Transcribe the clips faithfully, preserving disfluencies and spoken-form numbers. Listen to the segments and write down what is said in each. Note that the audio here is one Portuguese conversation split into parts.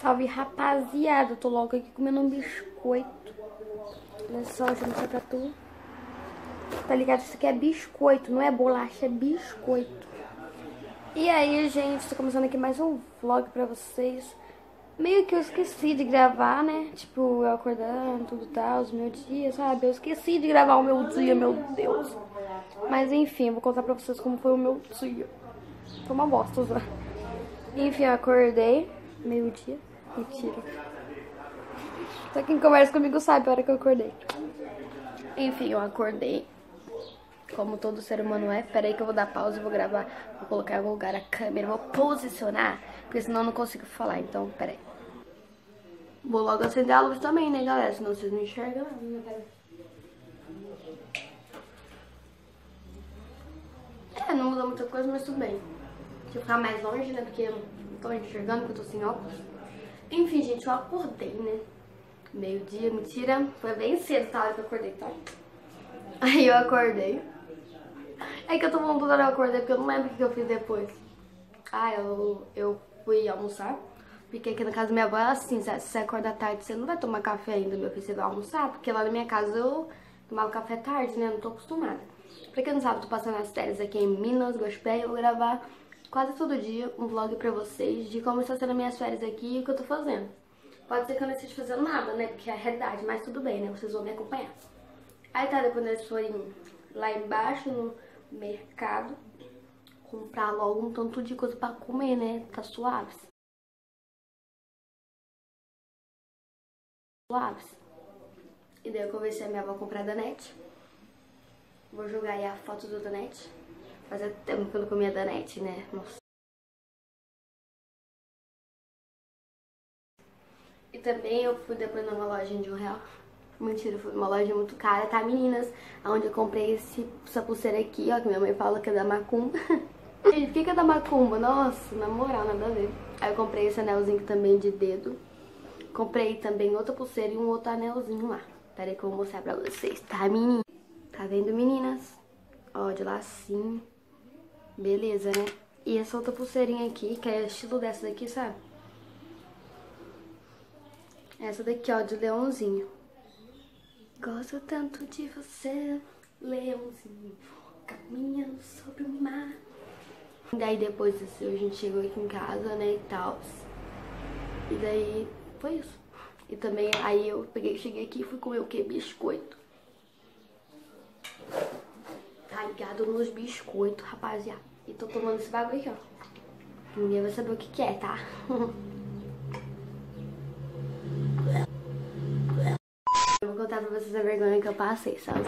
Salve, rapaziada. Eu tô logo aqui comendo um biscoito. Olha só, deixa eu mostrar pra tu. Tá ligado? Isso aqui é biscoito, não é bolacha, é biscoito. E aí, gente, tô começando aqui mais um vlog pra vocês. Meio que eu esqueci de gravar, né? Tipo, eu acordando, tudo tal, os meus dias, sabe? Eu esqueci de gravar o meu dia, meu Deus. Mas enfim, eu vou contar pra vocês como foi o meu dia. Foi uma bosta, já. Enfim, eu acordei, meio-dia. Mentira. Só quem conversa comigo sabe a hora que eu acordei. Enfim, eu acordei. Como todo ser humano é. Pera aí que eu vou dar pausa e vou gravar. Vou colocar em algum lugar a câmera. Vou posicionar. Porque senão eu não consigo falar. Então, pera aí. Vou logo acender a luz também, né, galera? Senão vocês não enxergam nada, né? Pera aí. É, não muda muita coisa, mas tudo bem. Deixa eu ficar mais longe, né? Porque eu não tô enxergando, porque eu tô sem óculos. Enfim, gente, eu acordei, né? Meio-dia, mentira. Foi bem cedo, tá? A hora que eu acordei, tá? Aí eu acordei. É que eu tô falando toda hora eu acordei, porque eu não lembro o que eu fiz depois. Ah, eu, eu fui almoçar. Fiquei aqui na casa da minha avó, ela assim, se você acorda tarde, você não vai tomar café ainda, meu filho, você vai almoçar. Porque lá na minha casa eu tomava café tarde, né? Não tô acostumada. Pra quem não sabe, eu tô passando as férias aqui em Minas, Gospel, eu vou gravar quase todo dia um vlog pra vocês de como está sendo minhas férias aqui e o que eu tô fazendo. Pode ser que eu não esteja fazendo nada, né? Porque é a realidade, mas tudo bem, né? Vocês vão me acompanhar. Aí tá, depois nós fomos lá embaixo no mercado comprar logo um tanto de coisa pra comer, né? Tá suave. Suaves. E daí eu conversei a minha avó comprar Danete. Vou jogar aí a foto do Danete. Fazia tempo que eu não comia Danete, né? Nossa. E também eu fui depois numa lojinha de um real. Mentira, foi uma loja muito cara, tá, meninas? Onde eu comprei esse, essa pulseira aqui, ó, que minha mãe fala que é da Macumba. Gente, por que que é da Macumba? Nossa, na moral, nada a ver. Aí eu comprei esse anelzinho também de dedo. Comprei também outra pulseira e um outro anelzinho lá. Pera aí que eu vou mostrar pra vocês, tá, meninas? Tá vendo, meninas? Ó, de lacinho. Beleza, né? E essa outra pulseirinha aqui, que é estilo dessa daqui, sabe? Essa daqui, ó, de leãozinho. Gosto tanto de você, leãozinho, caminhando sobre o mar. Daí depois disso a gente chegou aqui em casa, né, e tal. E daí foi isso. E também aí eu peguei, cheguei aqui e fui comer o que? Biscoito. Tá ligado nos biscoitos, rapaziada. E tô tomando esse bagulho aqui, ó. Ninguém vai saber o que que é, tá? Eu vou contar pra vocês a vergonha que eu passei, sabe?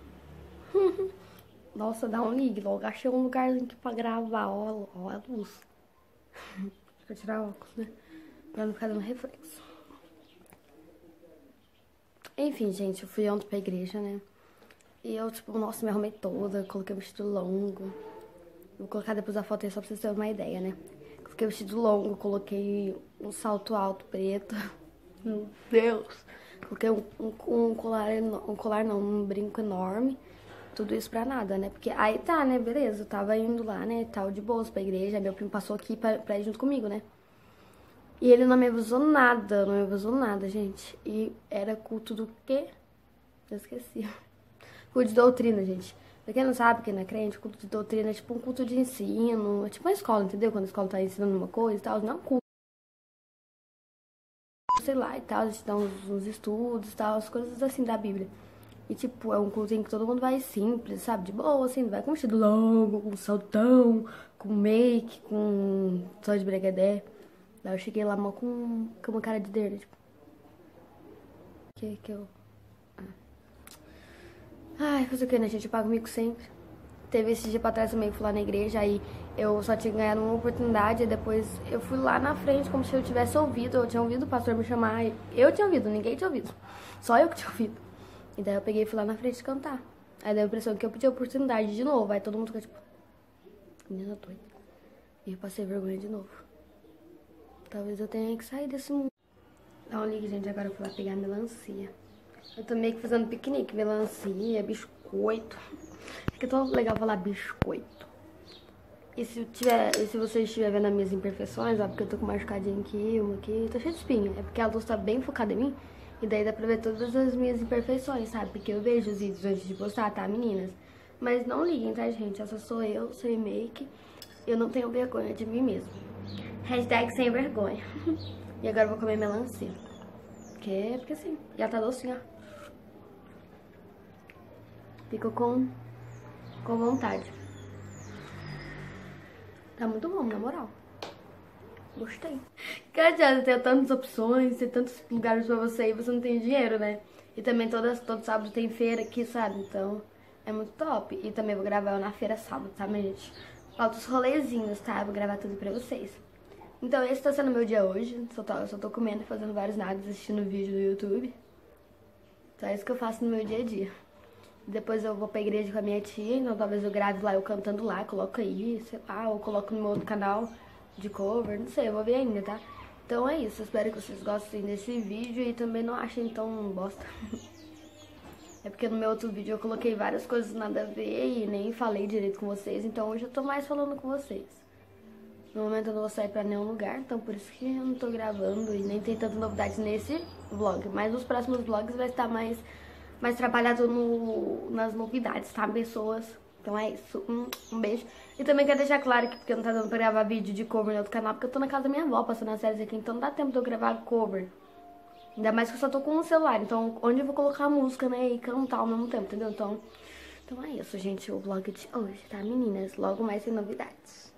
Nossa, dá um ligue logo. Achei um lugarzinho aqui pra gravar. Ó, ó a luz. Deixa eu tirar o óculos, né? Pra não ficar dando reflexo. Enfim, gente, eu fui ontem pra igreja, né? E eu, tipo, nossa, me arrumei toda. Coloquei um vestido longo. Vou colocar depois a foto aí só pra vocês terem uma ideia, né? Coloquei um vestido longo, coloquei um salto alto preto. Meu Deus! Coloquei um, um, um colar, um colar não, um brinco enorme. Tudo isso pra nada, né? Porque aí tá, né? Beleza, eu tava indo lá, né? Tal, de boas pra igreja. Aí meu primo passou aqui pra, pra ir junto comigo, né? E ele não me avisou nada, não me avisou nada, gente. E era culto do quê? Eu esqueci. Culto de doutrina, gente. Pra quem não sabe, quem não é crente, culto de doutrina é tipo um culto de ensino. É tipo uma escola, entendeu? Quando a escola tá ensinando uma coisa e tal. Não é um culto. Sei lá, e tal, a gente dá uns, uns estudos e tal, as coisas assim da Bíblia. E tipo, é um culto em que todo mundo vai simples, sabe? De boa, assim, vai com um vestido longo, com saltão, com make, com só de bregadé. Daí eu cheguei lá mal com, com uma cara de dele, tipo. Que que eu. Ah. Ai, fazer o que, né, gente? Eu pago mico sempre. Teve esse dia pra trás também, fui lá na igreja, aí eu só tinha ganhado uma oportunidade, e depois eu fui lá na frente como se eu tivesse ouvido, eu tinha ouvido o pastor me chamar, eu tinha ouvido, ninguém tinha ouvido, só eu que tinha ouvido. E daí eu peguei e fui lá na frente cantar. Aí deu a impressão que eu pedi a oportunidade de novo, aí todo mundo ficou tipo, menina doida. E eu passei vergonha de novo. Talvez eu tenha que sair desse mundo. Dá um ligue, gente, agora eu fui lá pegar melancia. Eu tô meio que fazendo piquenique, melancia, biscoito. É que é tão legal falar biscoito. E se, tiver, e se você estiver vendo as minhas imperfeições, ó, porque eu tô com machucadinho aqui, uma aqui, tô cheia de espinha. É porque a luz tá bem focada em mim, e daí dá pra ver todas as minhas imperfeições, sabe? Porque eu vejo os vídeos antes de postar, tá, meninas? Mas não liguem, tá, gente? Essa sou eu, sem make. Eu não tenho vergonha de mim mesmo. Hashtag sem vergonha. E agora eu vou comer melancia. Porque, porque assim, já tá docinho, ó. Fico com, com vontade. Tá muito bom, na moral. Gostei. Que adianta ter tantas opções, ter tantos lugares pra você e você não tem dinheiro, né? E também todas, todo sábado tem feira aqui, sabe? Então é muito top. E também vou gravar na feira sábado, tá, minha gente? Altos rolezinhos, tá? Vou gravar tudo pra vocês. Então esse tá sendo meu dia hoje. Só tô, eu só tô comendo, fazendo vários nadas, assistindo vídeo no YouTube. Então é isso que eu faço no meu dia a dia. Depois eu vou pra igreja com a minha tia, então talvez eu grave lá eu cantando lá, coloco aí, sei lá, ou coloco no meu outro canal de cover, não sei, eu vou ver ainda, tá? Então é isso, eu espero que vocês gostem desse vídeo e também não achem tão bosta. É porque no meu outro vídeo eu coloquei várias coisas nada a ver e nem falei direito com vocês, então hoje eu tô mais falando com vocês. No momento eu não vou sair pra nenhum lugar, então por isso que eu não tô gravando e nem tem tanta novidade nesse vlog. Mas nos próximos vlogs vai estar mais... mais trabalhado no, nas novidades, tá, pessoas? Então é isso, um, um beijo. E também quero deixar claro que porque não tá dando pra gravar vídeo de cover no outro canal, porque eu tô na casa da minha avó passando as séries aqui, então não dá tempo de eu gravar cover. Ainda mais que eu só tô com o celular, então onde eu vou colocar a música, né, e cantar ao mesmo tempo, entendeu? Então, então é isso, gente, o vlog de hoje, tá, meninas? Logo mais tem novidades.